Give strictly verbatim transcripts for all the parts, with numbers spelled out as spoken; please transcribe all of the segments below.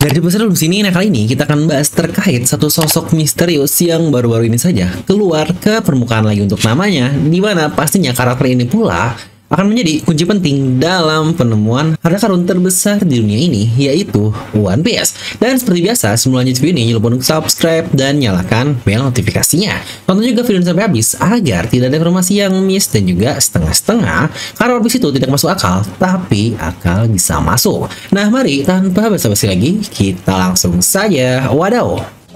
Dari besar dulu sini, nah kali ini kita akan bahas terkait satu sosok misterius yang baru-baru ini saja keluar ke permukaan lagi untuk namanya, di mana pastinya karakter ini pula akan menjadi kunci penting dalam penemuan harta karun terbesar di dunia ini, yaitu One Piece. Dan seperti biasa, sebelum lanjut video ini, jangan lupa untuk subscribe dan nyalakan bel notifikasinya. Tonton juga video ini sampai habis agar tidak ada informasi yang miss dan juga setengah-setengah, karena One Piece itu tidak masuk akal, tapi akal bisa masuk. Nah, mari tanpa basa-basi lagi, kita langsung saja wadaw.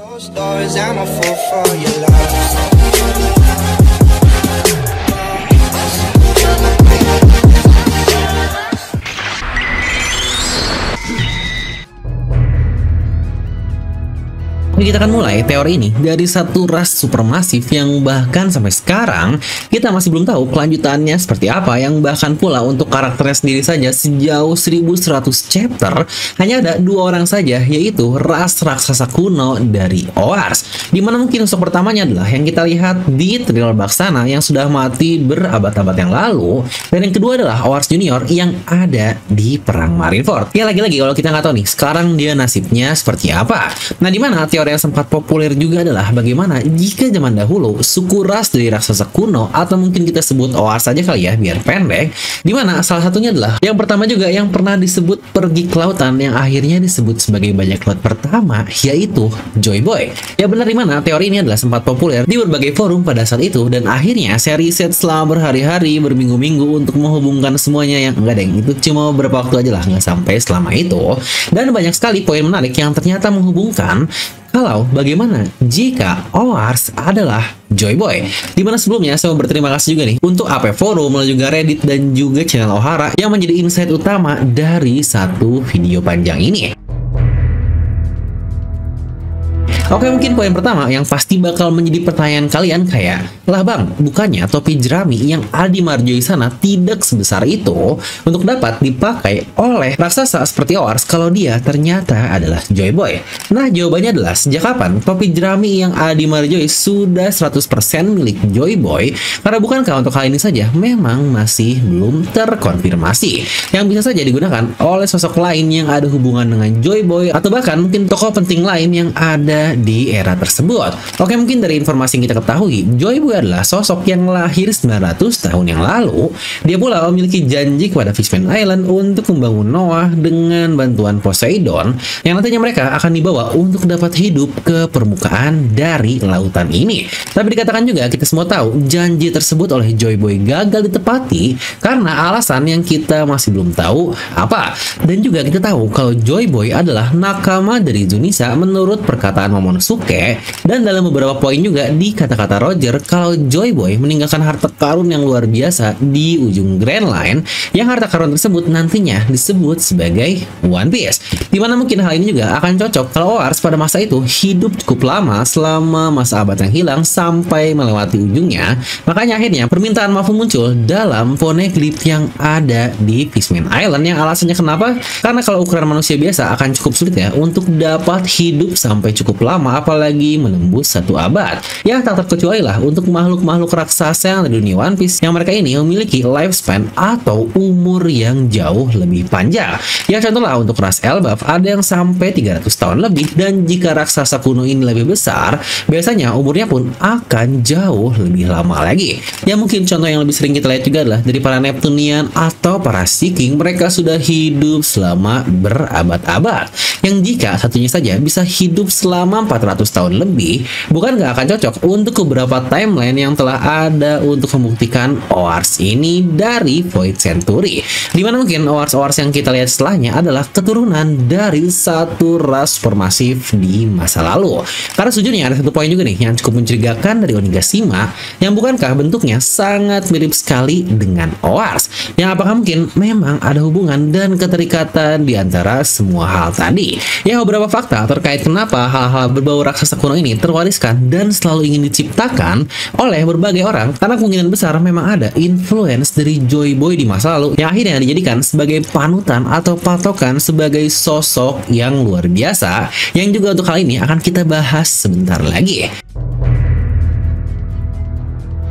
Kita akan mulai teori ini dari satu ras supermasif yang bahkan sampai sekarang kita masih belum tahu kelanjutannya seperti apa, yang bahkan pula untuk karakternya sendiri saja sejauh seribu seratus chapter hanya ada dua orang saja, yaitu ras raksasa kuno dari Oars, dimana mungkin sosok pertamanya adalah yang kita lihat di Thriller Baksana yang sudah mati berabad-abad yang lalu, dan yang kedua adalah Oars Junior yang ada di Perang Marineford. Ya lagi-lagi kalau kita nggak tahu nih sekarang dia nasibnya seperti apa. Nah, dimana teori yang sempat populer juga adalah bagaimana jika zaman dahulu suku ras dari raksasa kuno, atau mungkin kita sebut O A R saja kali ya biar pendek, dimana salah satunya adalah yang pertama juga yang pernah disebut pergi ke lautan yang akhirnya disebut sebagai bajak laut pertama, yaitu Joy Boy. Ya benar, dimana teori ini adalah sempat populer di berbagai forum pada saat itu, dan akhirnya saya riset selama berhari-hari berminggu-minggu untuk menghubungkan semuanya, yang enggak deng, itu cuma beberapa waktu aja lah, nggak sampai selama itu. Dan banyak sekali poin menarik yang ternyata menghubungkan kalau bagaimana jika Oars adalah Joy Boy. Dimana sebelumnya saya mau berterima kasih juga nih untuk A P Forum, lalu juga Reddit dan juga channel Ohara yang menjadi insight utama dari satu video panjang ini. Oke, mungkin poin pertama yang pasti bakal menjadi pertanyaan kalian kayak, lah bang, bukannya topi jerami yang ada di Marjoy sana tidak sebesar itu untuk dapat dipakai oleh raksasa seperti Oars kalau dia ternyata adalah Joy Boy? Nah, jawabannya adalah sejak kapan topi jerami yang ada di Marjoy sudah seratus persen milik Joy Boy? Karena bukankah untuk hal ini saja memang masih belum terkonfirmasi, yang bisa saja digunakan oleh sosok lain yang ada hubungan dengan Joy Boy, atau bahkan mungkin tokoh penting lain yang ada di era tersebut. Oke, mungkin dari informasi yang kita ketahui, Joy Boy adalah sosok yang lahir sembilan ratus tahun yang lalu. Dia pula memiliki janji kepada Fishman Island untuk membangun Noah dengan bantuan Poseidon, yang nantinya mereka akan dibawa untuk dapat hidup ke permukaan dari lautan ini. Tapi dikatakan juga, kita semua tahu janji tersebut oleh Joy Boy gagal ditepati karena alasan yang kita masih belum tahu apa. Dan juga kita tahu kalau Joy Boy adalah nakama dari Zunisa menurut perkataan Momonosuke, dan dalam beberapa poin juga di kata-kata Roger kalau Joy Boy meninggalkan harta karun yang luar biasa di ujung Grand Line, yang harta karun tersebut nantinya disebut sebagai One Piece. Dimana mungkin hal ini juga akan cocok kalau Oars pada masa itu hidup cukup lama selama masa abad yang hilang sampai melewati ujungnya, makanya akhirnya permintaan maaf muncul dalam poneglyph yang ada di Fishman Island, yang alasannya kenapa? Karena kalau ukuran manusia biasa akan cukup sulit ya untuk dapat hidup sampai cukup lama, apalagi menembus satu abad. Ya, tak terkecuali lah untuk makhluk-makhluk raksasa yang ada di dunia One Piece, yang mereka ini memiliki lifespan atau umur yang jauh lebih panjang. Ya, contohlah untuk ras Elbaf ada yang sampai tiga ratus tahun lebih, dan jika raksasa kuno ini lebih besar, biasanya umurnya pun akan jauh lebih lama lagi. Ya, mungkin contoh yang lebih sering kita lihat juga adalah dari para Neptunian atau para Sea King. Mereka sudah hidup selama berabad-abad, yang jika satunya saja bisa hidup selama empat ratus tahun lebih, bukan nggak akan cocok untuk beberapa timeline yang telah ada untuk membuktikan Oars ini dari Void Century, dimana mungkin Oars-Oars yang kita lihat setelahnya adalah keturunan dari satu ras supermasif di masa lalu. Karena sejujurnya ada satu poin juga nih yang cukup mencurigakan dari Onigashima, yang bukankah bentuknya sangat mirip sekali dengan Oars, yang apakah mungkin memang ada hubungan dan keterikatan di antara semua hal tadi. Ya, beberapa fakta terkait kenapa hal-hal berbau raksasa kuno ini terwariskan dan selalu ingin diciptakan oleh berbagai orang, karena kemungkinan besar memang ada influence dari Joy Boy di masa lalu yang akhirnya dijadikan sebagai panutan atau patokan sebagai sosok yang luar biasa, yang juga untuk hal ini akan kita bahas sebentar lagi.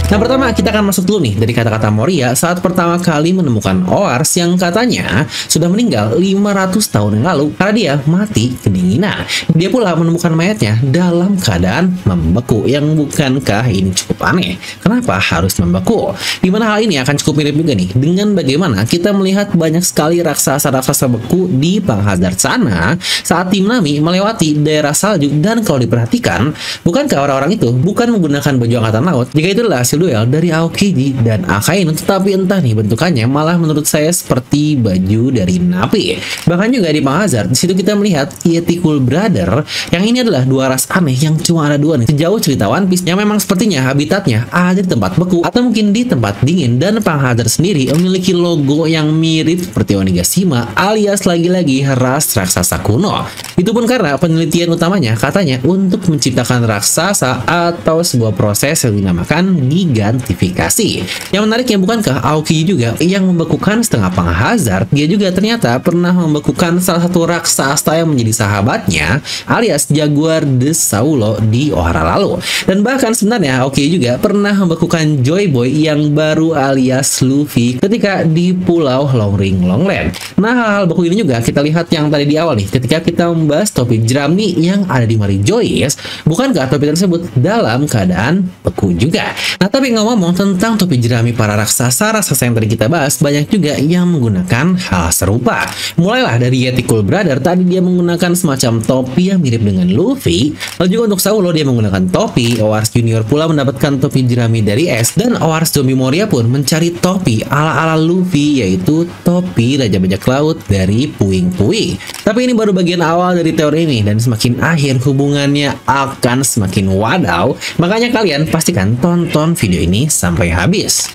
Nah, pertama kita akan masuk dulu nih dari kata-kata Moria saat pertama kali menemukan Oars yang katanya sudah meninggal lima ratus tahun yang lalu karena dia mati kedinginan. Dia pula menemukan mayatnya dalam keadaan membeku, yang bukankah ini cukup aneh? Kenapa harus membeku? Dimana hal ini akan cukup mirip juga nih dengan bagaimana kita melihat banyak sekali raksasa-raksasa beku di Panghazard sana saat tim Nami melewati daerah salju, dan kalau diperhatikan, bukankah orang-orang itu bukan menggunakan baju angkatan laut jika itu adalah hasil duel dari Aokiji dan Akainu, tetapi entah nih bentukannya malah menurut saya seperti baju dari Navi. Bahkan juga di Panghazard, di situ kita melihat Yeti Cool Brother, yang ini adalah dua ras aneh yang cuma ada dua nih sejauh cerita One Piece, yang memang sepertinya habitatnya ada di tempat beku atau mungkin di tempat dingin. Dan Panghazard sendiri memiliki logo yang mirip seperti Onigashima alias lagi-lagi ras raksasa kuno. Itu pun karena penelitian utamanya katanya untuk menciptakan raksasa atau sebuah proses yang dinamakan gigantifikasi. Yang menariknya, bukankah Aokiji juga yang membekukan setengah Panghazard? Dia juga ternyata pernah membekukan salah satu raksasa yang menjadi sahabatnya alias Jaguar de Saulo di Ohara lalu. Dan bahkan sebenarnya Aokiji juga pernah membekukan Joy Boy yang baru alias Luffy ketika di Pulau Longring Longland. Nah, hal-hal beku ini juga kita lihat yang tadi di awal nih ketika kita membahas topi jerami yang ada di Mary Joyce. Bukankah topi tersebut dalam keadaan beku juga? Nah, tapi ngomong-ngomong tentang topi jerami para raksasa-raksasa yang tadi kita bahas, banyak juga yang menggunakan hal serupa. Mulailah dari Yeti Cool Brother, tadi dia menggunakan semacam topi yang mirip dengan Luffy. Lalu juga untuk Saulo dia menggunakan topi. Oars Junior pula mendapatkan topi jerami dari es, dan Oars Zombie Moria pun mencari topi ala-ala Luffy, yaitu topi Raja Bajak Laut dari Puing Puing. Tapi ini baru bagian awal dari teori ini, dan semakin akhir hubungannya akan semakin wadaw. Makanya kalian pastikan tonton video ini sampai habis.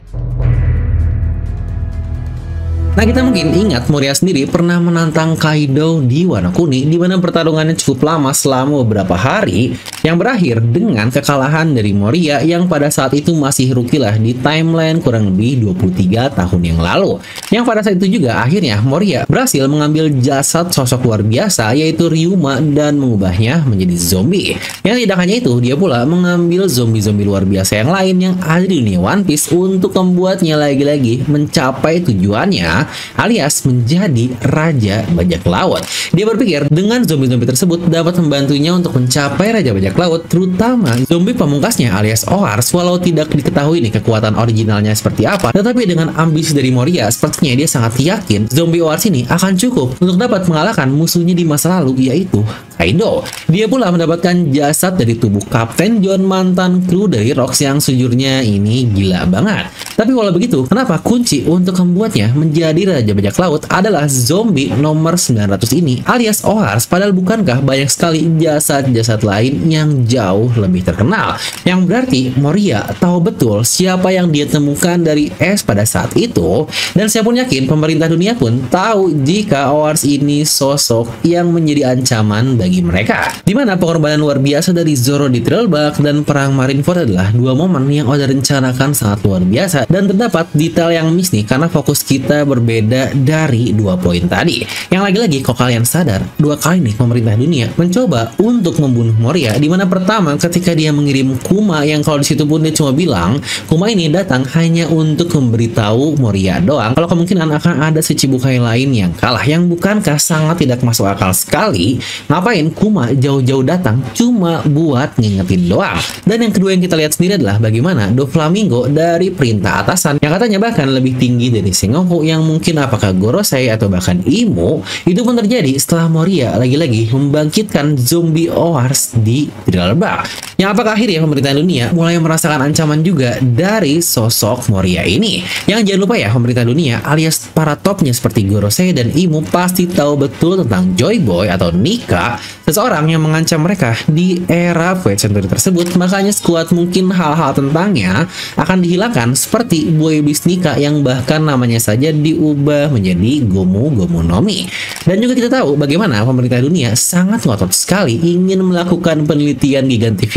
Nah, kita mungkin ingat Moria sendiri pernah menantang Kaido di Wano Kuni, di mana pertarungannya cukup lama selama beberapa hari, yang berakhir dengan kekalahan dari Moria yang pada saat itu masih rookie lah di timeline kurang lebih dua puluh tiga tahun yang lalu. Yang pada saat itu juga akhirnya Moria berhasil mengambil jasad sosok luar biasa yaitu Ryuma dan mengubahnya menjadi zombie. Yang tidak hanya itu, dia pula mengambil zombie-zombie luar biasa yang lain yang ada di dunia One Piece untuk membuatnya lagi-lagi mencapai tujuannya, alias menjadi Raja Bajak Laut. Dia berpikir dengan zombie-zombie tersebut dapat membantunya untuk mencapai Raja Bajak Laut, terutama zombie pamungkasnya alias Oars. Walau tidak diketahui nih kekuatan originalnya seperti apa, tetapi dengan ambisi dari Moria, sepertinya dia sangat yakin zombie Oars ini akan cukup untuk dapat mengalahkan musuhnya di masa lalu, yaitu Kaido. Dia pula mendapatkan jasad dari tubuh Kapten John, mantan kru dari Rocks, yang sejujurnya ini gila banget. Tapi walau begitu, kenapa kunci untuk membuatnya menjadi Raja Bajak Laut adalah zombie nomor sembilan ratus ini alias Oars? Padahal bukankah banyak sekali jasad-jasad lain yang jauh lebih terkenal? Yang berarti Moria tahu betul siapa yang dia temukan dari es pada saat itu, dan saya pun yakin pemerintah dunia pun tahu jika Oars ini sosok yang menjadi ancaman bagi mereka. Dimana pengorbanan luar biasa dari Zoro di Trailbug dan perang Marineford adalah dua momen yang Oda rencanakan sangat luar biasa, dan terdapat detail yang miss nih karena fokus kita berbeda dari dua poin tadi. Yang lagi-lagi kalau kalian sadar, dua kali nih pemerintah dunia mencoba untuk membunuh Moria. Dimana pertama ketika dia mengirim Kuma, yang kalau disitu pun dia cuma bilang Kuma ini datang hanya untuk memberitahu Moria doang kalau kemungkinan akan ada si Chibukai lain yang kalah, yang bukankah sangat tidak masuk akal sekali. Ngapain Kuma jauh-jauh datang cuma buat ngingetin doang. Dan yang kedua yang kita lihat sendiri adalah bagaimana Doflamingo dari perintah atasan yang katanya bahkan lebih tinggi dari Sengoku, yang mungkin apakah Gorosei atau bahkan Imo, itu pun terjadi setelah Moria lagi-lagi membangkitkan zombie Oars di Trailbug. Yang apakah akhirnya pemerintah dunia mulai merasakan ancaman juga dari sosok Moria ini. Yang jangan lupa ya, pemerintah dunia alias para topnya seperti Gorosei dan Imo pasti tahu betul tentang Joy Boy atau Nika, seseorang yang mengancam mereka di era Void Century tersebut. Makanya sekuat mungkin hal-hal tentangnya akan dihilangkan, seperti Boy Beast Nika yang bahkan namanya saja diubah menjadi Gomu Gomu no Mi. Dan juga kita tahu bagaimana pemerintah dunia sangat ngotot sekali ingin melakukan penelitian gigantifikasi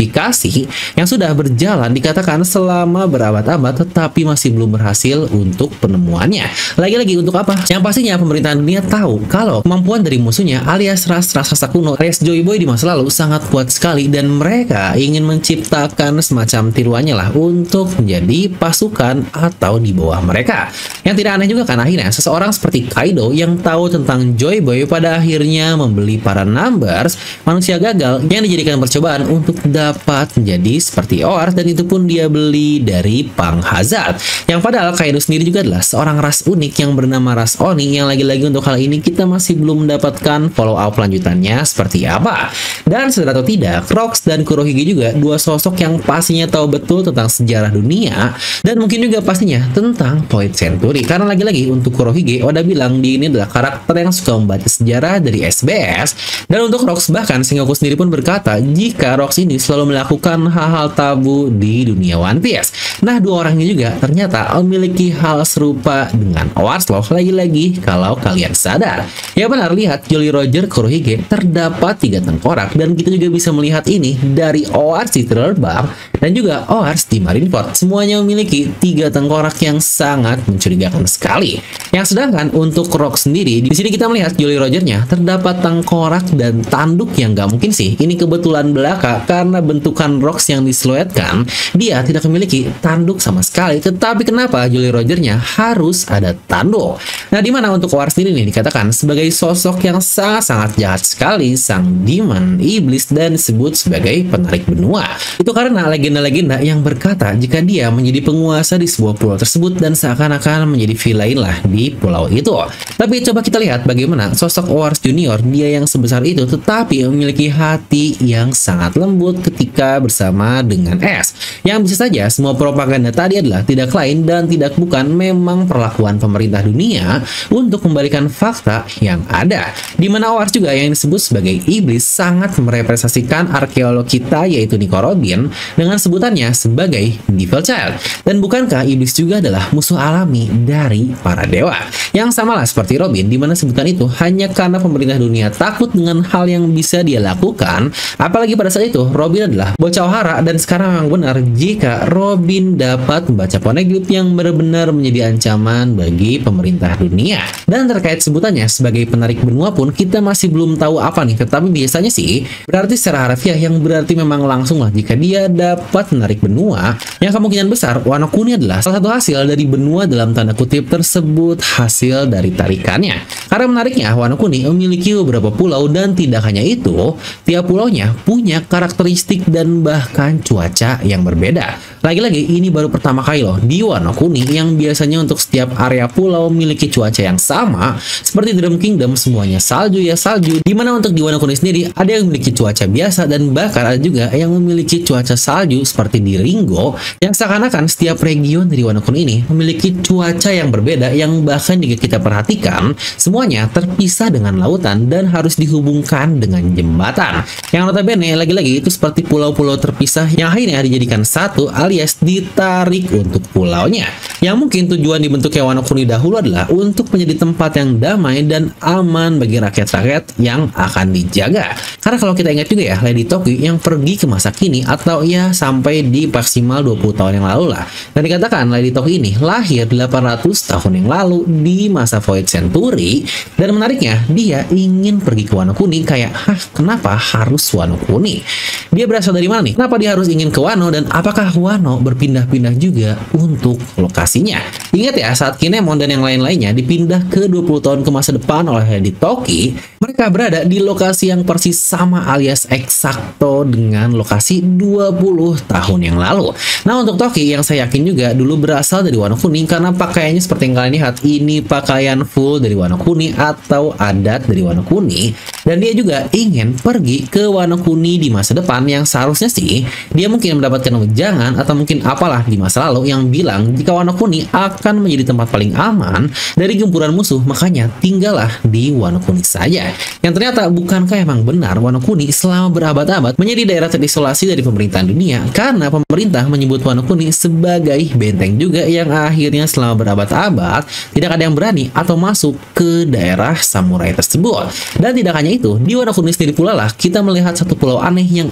modifikasi yang sudah berjalan dikatakan selama berabad-abad tetapi masih belum berhasil untuk penemuannya. Lagi-lagi untuk apa? Yang pastinya pemerintahan dunia tahu kalau kemampuan dari musuhnya alias ras raksasa kuno alias Joy Boy di masa lalu sangat kuat sekali, dan mereka ingin menciptakan semacam tiruannya lah untuk menjadi pasukan atau di bawah mereka. Yang tidak aneh juga kan akhirnya seseorang seperti Kaido yang tahu tentang Joy Boy pada akhirnya membeli para Numbers, manusia gagal yang dijadikan percobaan untuk dapat menjadi seperti Oars, dan itu pun dia beli dari Pang Hazard. Yang padahal Kaido sendiri juga adalah seorang ras unik yang bernama ras Oni, yang lagi-lagi untuk hal ini kita masih belum mendapatkan follow up lanjutannya seperti apa. Dan sadar atau tidak, Rocks dan Kurohige juga dua sosok yang pastinya tahu betul tentang sejarah dunia dan mungkin juga pastinya tentang Void Century. Karena lagi-lagi untuk Kurohige, Oda bilang dia ini adalah karakter yang suka membaca sejarah dari S B S, dan untuk Rocks bahkan Sengoku sendiri pun berkata jika Rocks ini selalu melakukan hal-hal tabu di dunia One Piece. Nah, dua orang ini juga ternyata memiliki hal serupa dengan Oars loh, lagi-lagi kalau kalian sadar. Ya benar, lihat Jolly Roger Kurohige terdapat tiga tengkorak, dan kita juga bisa melihat ini dari Oars di Thriller Bark dan juga Oars di Marineford. Semuanya memiliki tiga tengkorak yang sangat mencurigakan sekali. Yang sedangkan untuk Rocks sendiri, di sini kita melihat Jolly Rogernya terdapat tengkorak dan tanduk yang gak mungkin sih. Ini kebetulan belaka karena bentukan Rocks yang disiluetkan, dia tidak memiliki tanduk sama sekali. Tetapi kenapa Jolly Rogernya harus ada tanduk? Nah, dimana untuk Oars sendiri nih dikatakan sebagai sosok yang sangat-sangat jahat sekali, sang demon, iblis, dan disebut sebagai penarik benua. Itu karena legenda-legenda yang berkata jika dia menjadi penguasa di sebuah pulau tersebut dan seakan-akan menjadi villain lah di pulau itu. Tapi coba kita lihat bagaimana sosok Oars Junior, dia yang sebesar itu tetapi memiliki hati yang sangat lembut ketika bersama dengan S. Yang bisa saja semua propaganda tadi adalah tidak lain dan tidak bukan memang perlakuan pemerintah dunia untuk membalikan fakta yang ada. Dimana Oars juga yang disebut sebagai iblis sangat merepresentasikan arkeolog kita yaitu Nico Robin dengan sebutannya sebagai Devil Child. Dan bukankah iblis juga adalah musuh alami dari para dewa? Yang samalah seperti Robin, dimana sebutan itu hanya karena pemerintah dunia takut dengan hal yang bisa dia lakukan. Apalagi pada saat itu Robin adalah bocah ohara, dan sekarang memang benar jika Robin dapat membaca poneglyph yang benar-benar menjadi ancaman bagi pemerintah dunia. Dan terkait sebutannya sebagai penarik benua pun kita masih belum tahu apa nih, tetapi biasanya sih berarti secara harfiah yang berarti memang langsung lah jika dia dapat menarik benua, yang kemungkinan besar Wano Kuni adalah salah satu hasil dari benua dalam tanda kutip tersebut, hasil dari tarikannya. Karena menariknya Wano Kuni memiliki beberapa pulau, dan tidak hanya itu, tiap pulaunya punya karakteristik dan bahkan cuaca yang berbeda. Lagi-lagi ini baru pertama kali loh di Wano Kuni yang biasanya untuk setiap area pulau memiliki cuaca yang sama. Seperti Drum Kingdom semuanya salju ya salju, dimana untuk di Wano Kuni sendiri ada yang memiliki cuaca biasa dan bahkan ada juga yang memiliki cuaca salju seperti di Ringo, yang seakan-akan setiap region dari Wano Kuni ini memiliki cuaca yang berbeda, yang bahkan jika kita perhatikan semuanya terpisah dengan lautan dan harus dihubungkan dengan jembatan, yang notabene lagi-lagi itu seperti pulau-pulau terpisah yang akhirnya dijadikan satu alias ditarik untuk pulaunya, yang mungkin tujuan dibentuknya Wano Kuni dahulu adalah untuk menjadi tempat yang damai dan aman bagi rakyat-rakyat yang akan dijaga. Karena kalau kita ingat juga ya, Lady Toki yang pergi ke masa kini atau ya sampai di maksimal dua puluh tahun yang lalu lah, dan dikatakan Lady Toki ini lahir delapan ratus tahun yang lalu di masa Void Century. Dan menariknya dia ingin pergi ke Wano Kuni, kayak hah kenapa harus Wano Kuni? Dia berasal dari mana nih? Kenapa dia harus ingin ke Wano, dan apakah Wano berpindah-pindah juga untuk lokasinya? Ingat ya, saat Kinemon dan yang lain-lainnya dipindah ke dua puluh tahun ke masa depan oleh Lady Toki, mereka berada di lokasi yang persis sama alias eksakto dengan lokasi dua puluh tahun yang lalu. Nah, untuk Toki yang saya yakin juga dulu berasal dari Wano Kuni karena pakaiannya seperti yang kalian lihat, ini pakaian full dari Wano Kuni atau adat dari Wano Kuni, dan dia juga ingin pergi ke Wano Kuni di masa depan yang seharusnya sih dia mungkin mendapatkan wejangan atau mungkin apalah di masa lalu yang bilang jika Wano Kuni akan menjadi tempat paling aman dari gempuran musuh, makanya tinggallah di Wano Kuni saja. Yang ternyata bukankah emang benar Wano Kuni selama berabad-abad menjadi daerah terisolasi dari pemerintahan dunia, karena pemerintah menyebut Wano Kuni sebagai benteng juga yang akhirnya selama berabad-abad tidak ada yang berani atau masuk ke daerah samurai tersebut. Dan tidak hanya itu, di Wano Kuni sendiri pula lah kita melihat satu pulau aneh yang ada di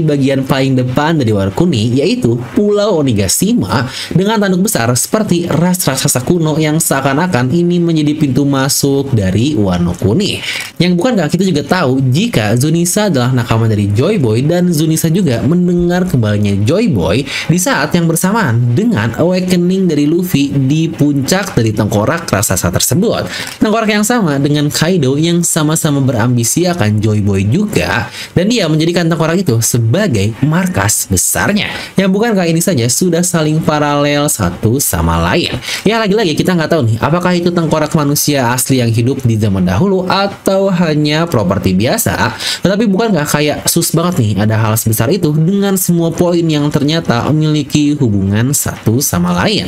bagian paling depan dari Wano-Kuni, yaitu Pulau Onigashima dengan tanduk besar seperti ras raksasa kuno yang seakan-akan ini menjadi pintu masuk dari Wano-Kuni. Yang bukankah kita juga tahu jika Zunisa adalah nakama dari Joy Boy dan Zunisa juga mendengar kembalinya Joy Boy di saat yang bersamaan dengan awakening dari Luffy di puncak dari tengkorak raksasa tersebut. Tengkorak yang sama dengan Kaido yang sama-sama berambisi akan Joy Boy juga, dan dia menjadikan tengkorak itu sebagai markas besarnya. Yang bukankah ini saja sudah saling paralel satu sama lain? Ya lagi-lagi kita nggak tahu nih, apakah itu tengkorak manusia asli yang hidup di zaman dahulu atau hanya properti biasa. Tetapi bukankah kayak sus banget nih ada hal sebesar itu dengan semua poin yang ternyata memiliki hubungan satu sama lain.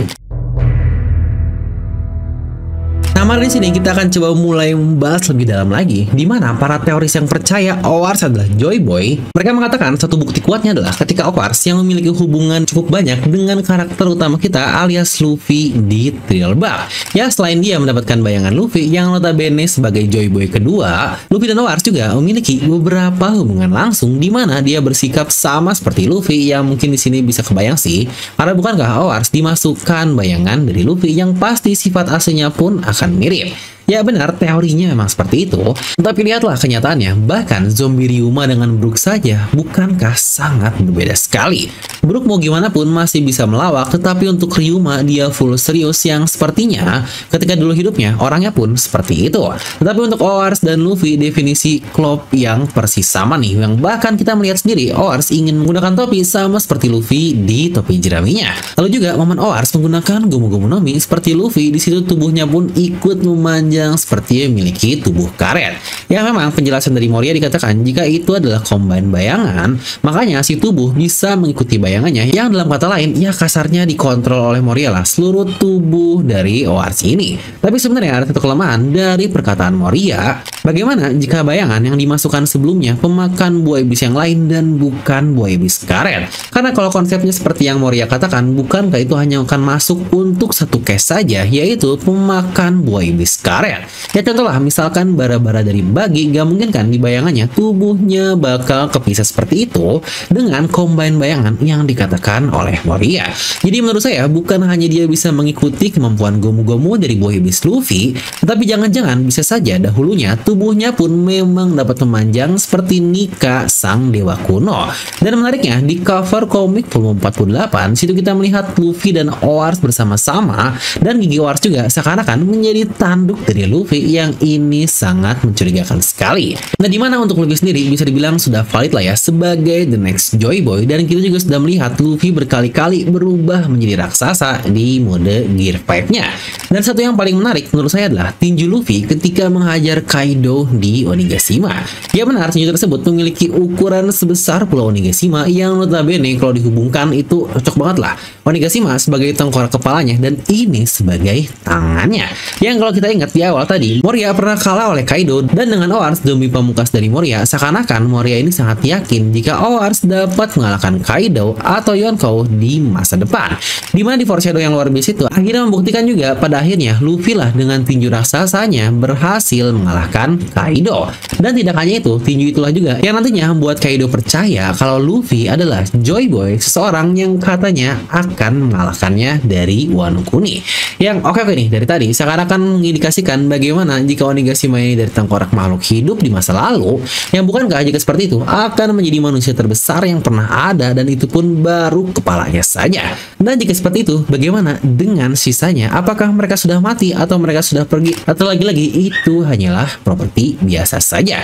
Nah, mari di sini kita akan coba mulai membahas lebih dalam lagi, di mana para teoris yang percaya Oars adalah Joy Boy, mereka mengatakan satu bukti kuatnya adalah ketika Oars yang memiliki hubungan cukup banyak dengan karakter utama kita alias Luffy di Thriller Bark. Ya, selain dia mendapatkan bayangan Luffy yang notabene sebagai Joy Boy kedua, Luffy dan Oars juga memiliki beberapa hubungan langsung di mana dia bersikap sama seperti Luffy yang mungkin di sini bisa kebayang sih, karena bukankah Oars dimasukkan bayangan dari Luffy yang pasti sifat aslinya pun akan mirip. Ya benar, teorinya memang seperti itu. Tapi lihatlah kenyataannya, bahkan zombie Ryuma dengan Brook saja bukankah sangat berbeda sekali. Brook mau gimana pun masih bisa melawak, tetapi untuk Ryuma dia full serius yang sepertinya ketika dulu hidupnya orangnya pun seperti itu. Tetapi untuk Oars dan Luffy definisi klop yang persis sama nih, yang bahkan kita melihat sendiri Oars ingin menggunakan topi sama seperti Luffy di topi jeraminya. Lalu juga momen Oars menggunakan Gomu Gomu no Mi seperti Luffy, di situ tubuhnya pun ikut memanjang yang seperti memiliki tubuh karet. Ya memang penjelasan dari Moria dikatakan jika itu adalah combine bayangan, makanya si tubuh bisa mengikuti bayangannya, yang dalam kata lain ya kasarnya dikontrol oleh Moria lah seluruh tubuh dari Oars ini. Tapi sebenarnya ada satu kelemahan dari perkataan Moria. Bagaimana jika bayangan yang dimasukkan sebelumnya pemakan buah iblis yang lain dan bukan buah iblis karet? Karena kalau konsepnya seperti yang Moria katakan, bukankah itu hanya akan masuk untuk satu case saja, yaitu pemakan buah iblis karet? Ya contohlah misalkan bara-bara dari bagi, gak mungkin kan di bayangannya tubuhnya bakal kepisah seperti itu dengan combine bayangan yang dikatakan oleh Moria. Jadi menurut saya bukan hanya dia bisa mengikuti kemampuan Gomu Gomu dari buah iblis Luffy, tetapi jangan-jangan bisa saja dahulunya tubuhnya pun memang dapat memanjang seperti Nika sang dewa kuno. Dan menariknya di cover komik volume empat puluh delapan situ kita melihat Luffy dan Oars bersama-sama, dan gigi Oars juga seakan-akan menjadi tanduk dari Luffy yang ini sangat mencurigakan sekali. Nah, dimana untuk Luffy sendiri bisa dibilang sudah valid lah ya sebagai the next Joy Boy, dan kita juga sudah melihat Luffy berkali-kali berubah menjadi raksasa di mode Gear lima-nya. Dan satu yang paling menarik menurut saya adalah tinju Luffy ketika menghajar Kaido di Onigashima. Ya benar, tinju tersebut memiliki ukuran sebesar Pulau Onigashima yang notabene kalau dihubungkan itu cocok banget lah. Onigashima sebagai tengkorak kepalanya dan ini sebagai tangannya. Yang kalau kita ingat di awal tadi, Moria pernah kalah oleh Kaido, dan dengan Oars zombie pamungkas dari Moria, seakan-akan Moria ini sangat yakin jika Oars dapat mengalahkan Kaido atau Yonkou di masa depan. Dimana di foreshadow yang luar biasa itu akhirnya membuktikan juga pada akhirnya Luffy lah dengan tinju raksasanya berhasil mengalahkan Kaido. Dan tidak hanya itu, tinju itulah juga yang nantinya membuat Kaido percaya kalau Luffy adalah Joy Boy, seseorang yang katanya akan mengalahkannya dari Wano-Kuni. Yang oke-oke nih dari tadi seakan-akan mengindikasikan bagaimana jika Onigashima ini dari tengkorak makhluk hidup di masa lalu, yang bukankah jika seperti itu akan menjadi manusia terbesar yang pernah ada, dan itu pun baru kepalanya saja. Dan jika seperti itu, bagaimana dengan sisanya? Apakah mereka sudah mati atau mereka sudah pergi, atau lagi-lagi itu hanyalah properti biasa saja?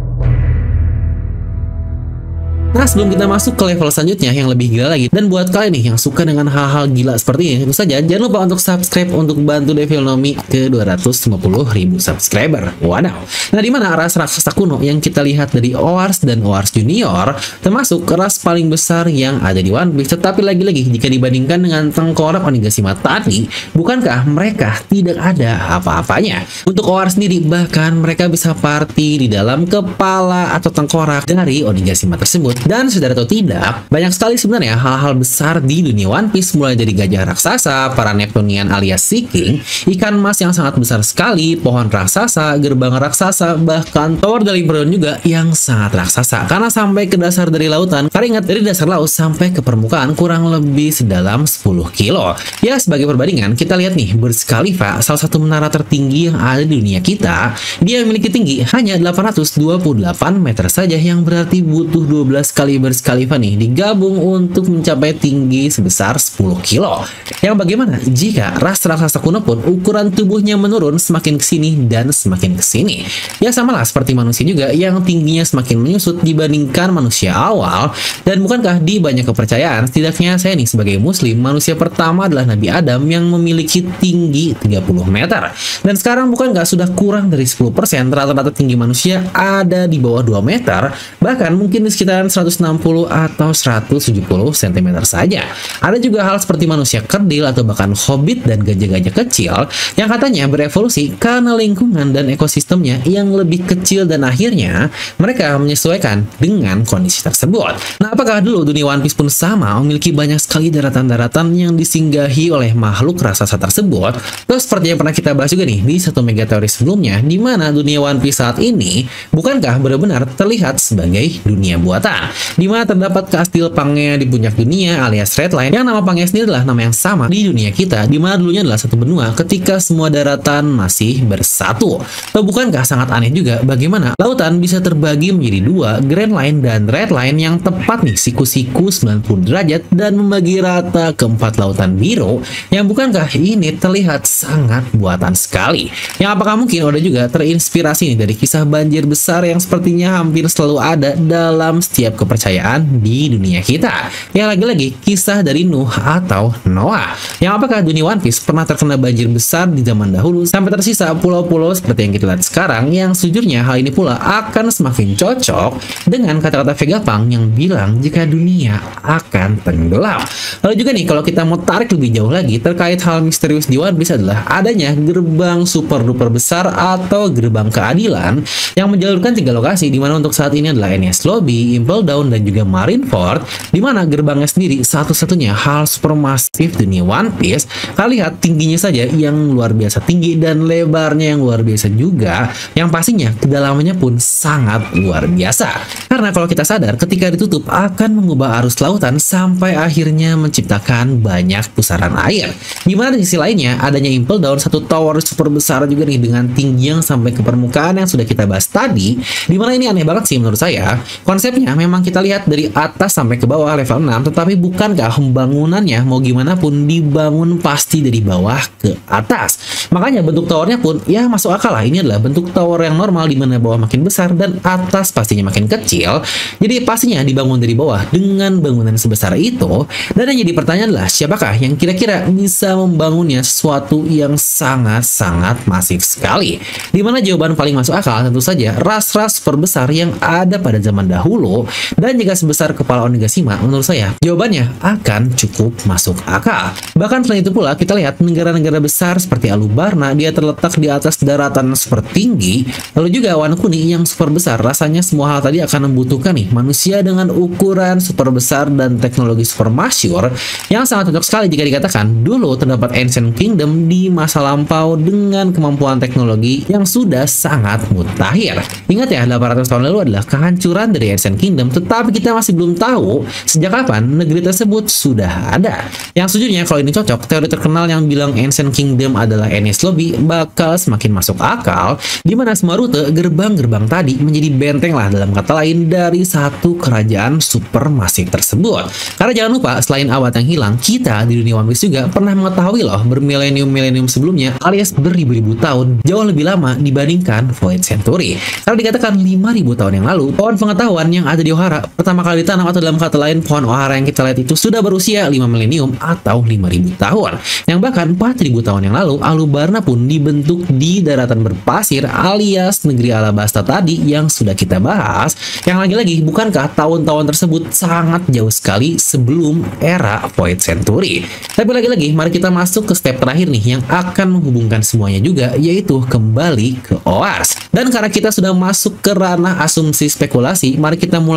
Nah, sebelum kita masuk ke level selanjutnya yang lebih gila lagi, dan buat kalian nih yang suka dengan hal-hal gila seperti ini, tentu saja jangan lupa untuk subscribe untuk bantu Devil Nomi ke dua ratus lima puluh ribu subscriber. Wadaw. Nah, dimana ras raksasa kuno yang kita lihat dari Oars dan Oars Junior termasuk ras paling besar yang ada di One Piece, tetapi lagi-lagi jika dibandingkan dengan tengkorak Onigashima tadi, bukankah mereka tidak ada apa-apanya? Untuk Oars sendiri, bahkan mereka bisa party di dalam kepala atau tengkorak dari Onigashima tersebut, Dan saudara tahu tidak, banyak sekali sebenarnya hal-hal besar di dunia One Piece, mulai dari gajah raksasa, para Neptunian alias Sea King, ikan mas yang sangat besar sekali, pohon raksasa, gerbang raksasa, bahkan tower dari Imperium juga yang sangat raksasa. Karena sampai ke dasar dari lautan, karena ingat dari dasar laut sampai ke permukaan kurang lebih sedalam sepuluh kilo. Ya, sebagai perbandingan, kita lihat nih, Burj Khalifa, salah satu menara tertinggi yang ada di dunia kita, dia memiliki tinggi hanya delapan ratus dua puluh delapan meter saja, yang berarti butuh dua belas kali Burj Khalifa nih digabung untuk mencapai tinggi sebesar sepuluh kilo. Yang bagaimana jika ras raksasa kuno pun ukuran tubuhnya menurun semakin kesini dan semakin kesini? Ya samalah seperti manusia juga yang tingginya semakin menyusut dibandingkan manusia awal. Dan bukankah di banyak kepercayaan, setidaknya saya nih sebagai muslim, manusia pertama adalah Nabi Adam yang memiliki tinggi tiga puluh meter. Dan sekarang bukankah sudah kurang dari sepuluh persen rata-rata tinggi manusia ada di bawah dua meter, bahkan mungkin di sekitaran seratus enam puluh atau seratus tujuh puluh sentimeter saja. Ada juga hal seperti manusia kerdil atau bahkan hobbit dan gajah-gajah kecil yang katanya berevolusi karena lingkungan dan ekosistemnya yang lebih kecil dan akhirnya mereka menyesuaikan dengan kondisi tersebut. Nah, apakah dulu dunia One Piece pun sama, memiliki banyak sekali daratan-daratan yang disinggahi oleh makhluk raksasa tersebut? Terus seperti yang pernah kita bahas juga nih di satu mega teori sebelumnya, di mana dunia One Piece saat ini bukankah benar-benar terlihat sebagai dunia buatan, di mana terdapat kastil Pangea di puncak dunia alias Red Line, yang nama Pangea sendiri adalah nama yang sama di dunia kita, di mana dulunya adalah satu benua ketika semua daratan masih bersatu. Atau bukankah sangat aneh juga bagaimana lautan bisa terbagi menjadi dua, Grand Line dan Red Line, yang tepat nih siku-siku sembilan puluh derajat dan membagi rata ke empat lautan biru, yang bukankah ini terlihat sangat buatan sekali? Yang apakah mungkin Oda juga terinspirasi nih dari kisah banjir besar yang sepertinya hampir selalu ada dalam setiap kepercayaan di dunia kita? Yang lagi-lagi kisah dari Nuh atau Noah. Yang apakah dunia One Piece pernah terkena banjir besar di zaman dahulu sampai tersisa pulau-pulau seperti yang kita lihat sekarang, yang sejujurnya hal ini pula akan semakin cocok dengan kata-kata Vegapunk yang bilang jika dunia akan tenggelam. Lalu juga nih, kalau kita mau tarik lebih jauh lagi terkait hal misterius di One Piece adalah adanya gerbang super duper besar atau gerbang keadilan yang menjalurkan tiga lokasi, di mana untuk saat ini adalah Enies Lobby, Impel Down, dan juga Marineford, di mana gerbangnya sendiri satu-satunya hal supermasif dunia One Piece. Kalian lihat tingginya saja yang luar biasa tinggi dan lebarnya yang luar biasa juga, yang pastinya kedalamannya pun sangat luar biasa. Karena kalau kita sadar, ketika ditutup akan mengubah arus lautan sampai akhirnya menciptakan banyak pusaran air. Dimana di sisi lainnya adanya Impel Down, satu tower super besar juga nih dengan tinggi yang sampai ke permukaan yang sudah kita bahas tadi. Dimana ini aneh banget sih menurut saya. Konsepnya memang kita lihat dari atas sampai ke bawah level enam, tetapi bukankah pembangunannya mau gimana pun dibangun pasti dari bawah ke atas. Makanya bentuk towernya pun ya masuk akal lah. Ini adalah bentuk tower yang normal, di mana bawah makin besar dan atas pastinya makin kecil. Jadi pastinya dibangun dari bawah dengan bangunan sebesar itu. Dan yang jadi pertanyaan adalah siapakah yang kira-kira bisa membangunnya sesuatu yang sangat-sangat masif sekali. Dimana jawaban paling masuk akal tentu saja ras-ras super besar yang ada pada zaman dahulu. Dan jika sebesar kepala Onigashima, menurut saya jawabannya akan cukup masuk akal. Bahkan selain itu pula kita lihat negara-negara besar seperti Alubarna, dia terletak di atas daratan super tinggi. Lalu juga Wano Kuni yang super besar, rasanya semua hal tadi akan membutuhkan nih manusia dengan ukuran super besar dan teknologi super masyur, yang sangat cocok sekali jika dikatakan dulu terdapat Ancient Kingdom di masa lampau dengan kemampuan teknologi yang sudah sangat mutakhir. Ingat ya, delapan ratus tahun lalu adalah kehancuran dari Ancient Kingdom, tetapi kita masih belum tahu sejak kapan negeri tersebut sudah ada. Yang sejujurnya kalau ini cocok, teori terkenal yang bilang Ancient Kingdom adalah Enies Lobby bakal semakin masuk akal, di mana semua rute gerbang-gerbang tadi menjadi benteng lah, dalam kata lain, dari satu kerajaan super masif tersebut. Karena jangan lupa, selain abad yang hilang, kita di dunia One Piece juga pernah mengetahui loh bermilenium-milenium sebelumnya alias beribu-ribu tahun jauh lebih lama dibandingkan Void Century. Kalau dikatakan lima ribu tahun yang lalu, pohon pengetahuan yang ada di Ohara pertama kali ditanam, atau dalam kata lain pohon Ohara yang kita lihat itu sudah berusia lima milenium atau lima ribu tahun. Yang bahkan empat ribu tahun yang lalu Alubarna pun dibentuk di daratan berpasir alias negeri Alabasta tadi yang sudah kita bahas. Yang lagi-lagi bukankah tahun-tahun tersebut sangat jauh sekali sebelum era Void Century? Tapi lagi-lagi mari kita masuk ke step terakhir nih yang akan menghubungkan semuanya juga, yaitu kembali ke O A S. Dan karena kita sudah masuk ke ranah asumsi spekulasi, mari kita mulai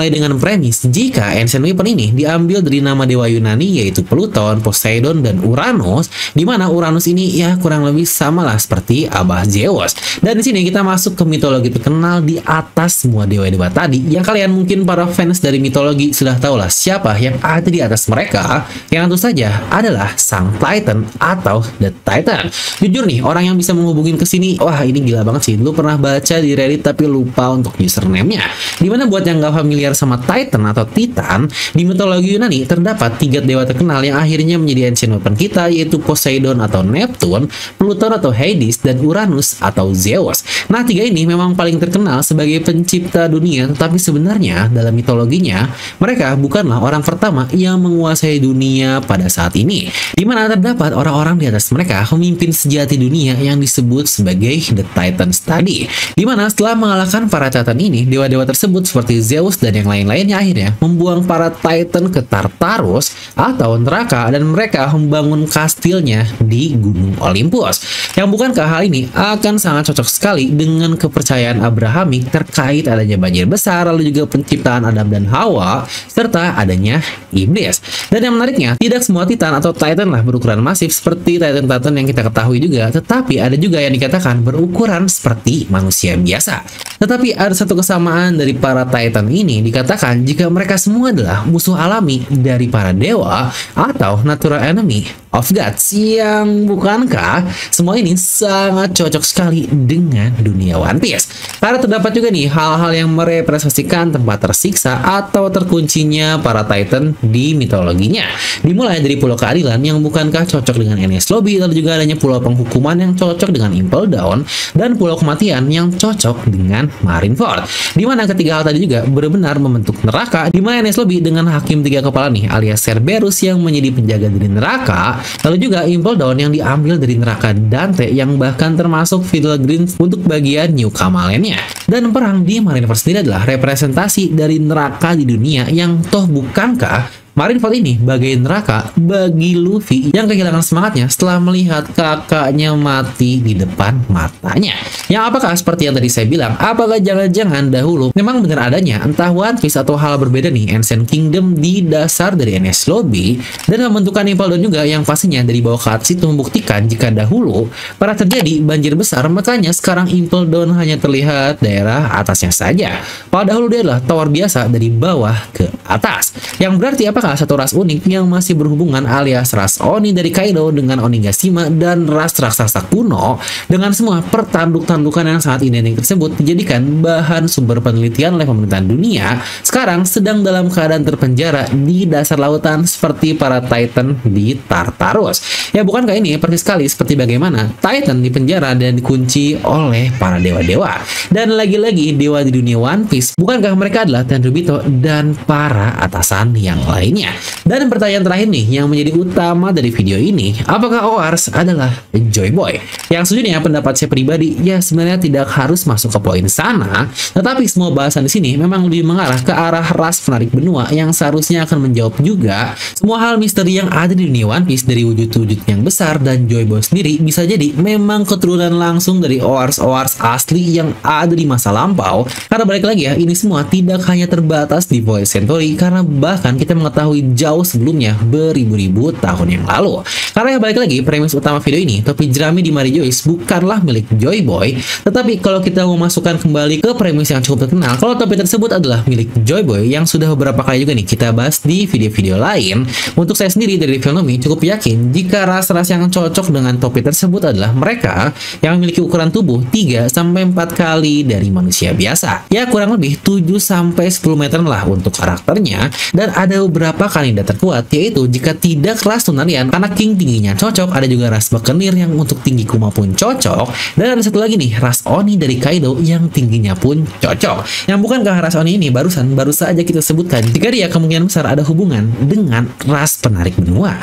dimulai dengan premis jika Ancient Weapon ini diambil dari nama dewa Yunani yaitu Pluton, Poseidon, dan Uranus, di mana Uranus ini ya kurang lebih samalah seperti abah Zeus. Dan di sini kita masuk ke mitologi terkenal di atas semua dewa-dewa tadi, yang kalian mungkin para fans dari mitologi sudah tahu lah siapa yang ada di atas mereka, yang tentu saja adalah sang Titan atau The Titan. Jujur nih, orang yang bisa menghubungin ke sini, wah ini gila banget sih. Lu pernah baca di Reddit tapi lupa untuk username-nya. Dimana buat yang gak familiar sama Titan atau Titan, di mitologi Yunani terdapat tiga dewa terkenal yang akhirnya menjadi ancient weapon kita, yaitu Poseidon atau Neptune, Pluton atau Hades, dan Uranus atau Zeus. Nah, tiga ini memang paling terkenal sebagai pencipta dunia, tetapi sebenarnya dalam mitologinya mereka bukanlah orang pertama yang menguasai dunia pada saat ini, di mana terdapat orang-orang di atas mereka pemimpin sejati dunia yang disebut sebagai The Titans tadi, di mana setelah mengalahkan para Titan ini, dewa-dewa tersebut seperti Zeus dan yang lain-lainnya akhirnya membuang para Titan ke Tartarus atau neraka, dan mereka membangun kastilnya di Gunung Olympus. Yang bukankah hal ini akan sangat cocok sekali dengan kepercayaan Abrahamik terkait adanya banjir besar, lalu juga penciptaan Adam dan Hawa, serta adanya iblis. Dan yang menariknya, tidak semua Titan atau Titan lah berukuran masif seperti Titan-Titan yang kita ketahui juga, tetapi ada juga yang dikatakan berukuran seperti manusia biasa. Tetapi ada satu kesamaan dari para Titan ini, dikatakan jika mereka semua adalah musuh alami dari para dewa atau natural enemy of gods, yang bukankah semua ini sangat cocok sekali dengan dunia One Piece. Karena terdapat juga nih hal-hal yang merepresentasikan tempat tersiksa atau terkuncinya para Titan di mitologinya. Dimulai dari Pulau Keadilan yang bukankah cocok dengan Enies Lobby, lalu juga adanya Pulau Penghukuman yang cocok dengan Impel Down, dan Pulau Kematian yang cocok dengan Marineford. Dimana ketiga hal tadi juga benar-benar membentuk neraka, dimana Enies Lobby dengan Hakim Tiga Kepala nih alias Cerberus yang menjadi penjaga dari neraka, lalu juga Impel Down yang diambil dari neraka Dante yang bahkan termasuk Fiddle Green untuk bagian New Kamalennya. Dan perang di Marineford sendiri adalah representasi dari neraka di dunia, yang toh bukankah Marineford ini bagai neraka bagi Luffy yang kehilangan semangatnya setelah melihat kakaknya mati di depan matanya. Yang apakah seperti yang tadi saya bilang, apakah jangan-jangan dahulu memang benar adanya entah One Piece atau hal berbeda nih Ancient Kingdom di dasar dari Enies Lobby, dan pembentukan Impel Down juga yang pastinya dari bawah ke atas itu membuktikan jika dahulu pernah terjadi banjir besar, makanya sekarang Impel Down hanya terlihat daerah atasnya saja. Padahal dia adalah tower biasa dari bawah ke atas. Yang berarti apakah satu ras unik yang masih berhubungan alias ras Oni dari Kaido dengan Onigashima dan ras raksasa kuno dengan semua pertanduk-tandukan yang sangat identik tersebut dijadikan bahan sumber penelitian oleh pemerintahan dunia, sekarang sedang dalam keadaan terpenjara di dasar lautan seperti para Titan di Tartarus. Ya bukankah ini persis sekali seperti bagaimana Titan dipenjara dan dikunci oleh para dewa-dewa. Dan lagi-lagi dewa di dunia One Piece, bukankah mereka adalah Tenryubito dan para atasan yang lainnya? Dan pertanyaan terakhir nih yang menjadi utama dari video ini, apakah Oars adalah Joy Boy? Yang sejujurnya pendapat saya pribadi ya sebenarnya tidak harus masuk ke poin sana, tetapi semua bahasan di sini memang lebih mengarah ke arah ras penarik benua yang seharusnya akan menjawab juga semua hal misteri yang ada di dunia One Piece dari wujud-wujud yang besar. Dan Joy Boy sendiri bisa jadi memang keturunan langsung dari Oars-Oars asli yang ada di masa lampau. Karena balik lagi ya, ini semua tidak hanya terbatas di Void Centauri, karena bahkan kita mengetahui jauh sebelumnya beribu-ribu tahun yang lalu. Karena ya balik lagi premis utama video ini, topi jerami di Mary Joyce bukanlah milik Joy Boy, tetapi kalau kita mau masukkan kembali ke premis yang cukup terkenal, kalau topi tersebut adalah milik Joy Boy yang sudah beberapa kali juga nih kita bahas di video-video lain. Untuk saya sendiri dari Filmnomi cukup yakin jika ras-ras yang cocok dengan topi tersebut adalah mereka yang memiliki ukuran tubuh tiga sampai empat kali dari manusia biasa. Ya kurang lebih tujuh sampai sepuluh meter lah untuk karakternya, dan ada beberapa kandidat terkuat, yaitu jika tidak ras Lunarian karena King tingginya cocok, ada juga ras Buccaneer yang untuk tinggi Kuma pun cocok, dan ada satu lagi nih ras Oni dari Kaido yang tingginya pun cocok. Yang bukankah ras Oni ini barusan baru saja kita sebutkan jika dia kemungkinan besar ada hubungan dengan ras penarik benua.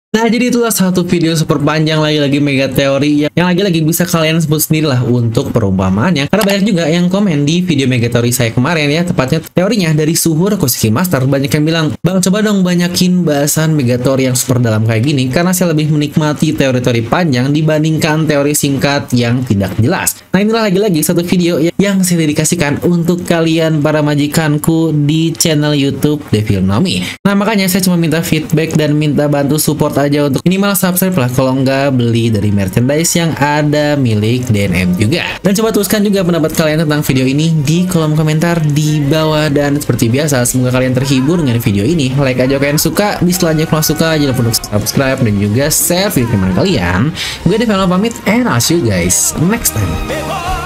Nah, jadi itulah satu video super panjang lagi-lagi mega teori yang, yang lagi-lagi bisa kalian sebut sendirilah untuk perumpamaannya. Karena banyak juga yang komen di video mega teori saya kemarin ya, tepatnya teorinya dari Suhur Koshiki Master. Banyak yang bilang, "Bang, coba dong banyakin bahasan mega teori yang super dalam kayak gini, karena saya lebih menikmati teori-teori panjang dibandingkan teori singkat yang tidak jelas." Nah, inilah lagi-lagi satu video yang saya dedikasikan untuk kalian para majikanku di channel YouTube Devil Nomi. Nah, makanya saya cuma minta feedback dan minta bantu support aja untuk minimal subscribe lah, kalau nggak beli dari merchandise yang ada milik D N M juga. Dan coba tuliskan juga pendapat kalian tentang video ini di kolom komentar di bawah. Dan seperti biasa, semoga kalian terhibur dengan video ini. Like aja kalian suka, dislike kalau suka, jangan lupa untuk subscribe dan juga share video teman kalian. Gue Devil Nomi pamit, and I'll see you guys next time.